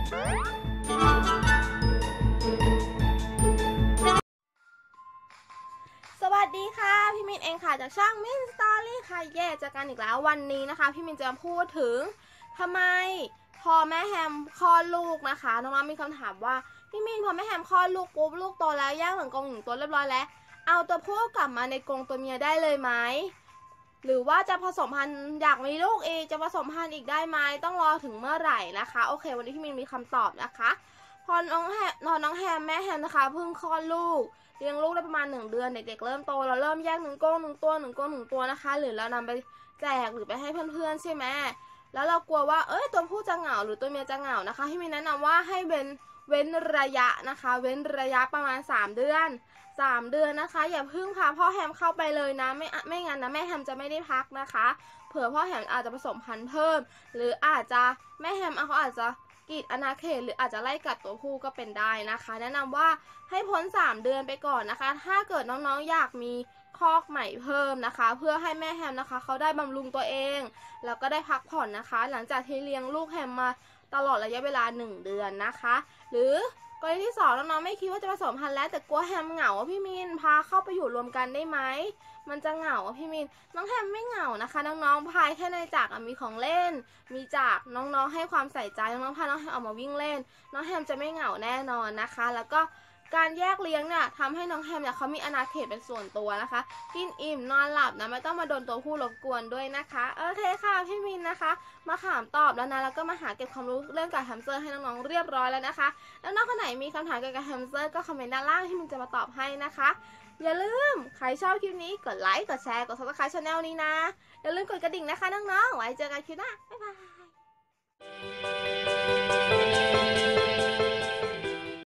สวัสดีค่ะพี่มินเองค่ะจากช่องมินสตอรี่ค่ะเย่เจอกันอีกแล้ววันนี้นะคะพี่มินจะมาพูดถึงทำไมพอแม่แฮมคลอดลูกนะคะน้องๆมีคำถามว่าพี่มินพอแม่แฮมคลอดลูกปุ๊บลูกโตแล้วแยกเหมือนกรงหนึ่งตัวเรียบร้อยแล้วเอาตัวผู้กลับมาในกรงตัวเมียได้เลยไหมหรือว่าจะผสมพันธุ์อยากมีลูกเองจะผสมพันธุ์อีกได้ไหมต้องรอถึงเมื่อไหร่นะคะโอเควันนี้พี่มินมีคำตอบนะคะพอน้องแฮมแม่แฮมนะคะเพิ่งคลอดลูกเลี้ยงลูกได้ประมาณ1 เดือนเด็กๆเริ่มโตเราเริ่มแยก1 กรง 1 ตัว1 กรง 1 ตัวนะคะหรือเรานำไปแจกหรือไปให้เพื่อนๆใช่ไหมแล้วเรากลัวว่าตัวผู้จะเหงาหรือตัวเมียจะเหงานะคะพี่มินแนะนำว่าให้เว้นระยะนะคะเว้นระยะประมาณ3 เดือนนะคะอย่าเพิ่งพาพ่อแฮมเข้าไปเลยนะไม่งั้นนะแม่แฮมจะไม่ได้พักนะคะเผื่อพ่อแฮมอาจจะผสมพันธุ์เพิ่มหรืออาจจะแม่แฮมเขาอาจจะกีดอาณาเขตหรืออาจจะไล่กัดตัวผู้ก็เป็นได้นะคะแนะนำว่าให้พ้น3 เดือนไปก่อนนะคะถ้าเกิดน้องๆอยากมีคอกใหม่เพิ่มนะคะเพื่อให้แม่แฮมนะคะเขาได้บำรุงตัวเองแล้วก็ได้พักผ่อนนะคะหลังจากที่เลี้ยงลูกแฮมมาตลอดระยะเวลา1 เดือนนะคะหรือกรณีที่2น้องๆไม่คิดว่าจะผสมพันธุ์แล้วแต่กลัวแฮมเหงาพี่มินพาเข้าไปอยู่รวมกันได้ไหมมันจะเหงาพี่มินน้องแฮมไม่เหงานะคะน้องๆพายแค่ในจากมีของเล่นมีจากน้องๆให้ความใส่ใจน้องๆพาน้องแฮมออกมาวิ่งเล่นน้องแฮมจะไม่เหงาแน่นอนนะคะแล้วก็การแยกเลี้ยงเนี่ยทำให้น้องแฮมเนี่ยเขามีอาณาเขตเป็นส่วนตัวนะคะกินอิ่มนอนหลับนะไม่ต้องมาโดนตัวผู้รบกวนด้วยนะคะโอเคค่ะพี่มินนะคะมาถามตอบแล้วนะแล้วก็มาหาเก็บความรู้เรื่องการแฮมสเตอร์ให้น้องๆเรียบร้อยแล้วนะคะแล้วน้องคนไหนมีคำถามเกี่ยวกับแฮมสเตอร์ก็คอมเมนต์ด้านล่างที่มินจะมาตอบให้นะคะอย่าลืมใครชอบคลิปนี้กดไลค์กดแชร์กด Subscribe ช่องนี้นะอย่าลืมกดกระดิ่งนะคะน้องๆไว้เจอกันคลิปหน้าบ๊ายบาย